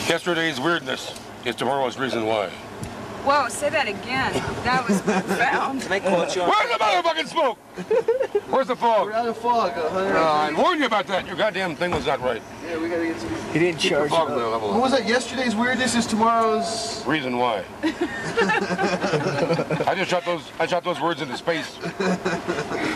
Yesterday's weirdness is tomorrow's reason why. Whoa, say that again. That was profound. Where's the motherfucking smoke? Where's the fog? We're out of fog. I warned you about that. Your goddamn thing was not right. Yeah, we gotta get some. He didn't charge Fog it. level. What was that? Yesterday's weirdness is tomorrow's. Reason why. I just shot those words into space.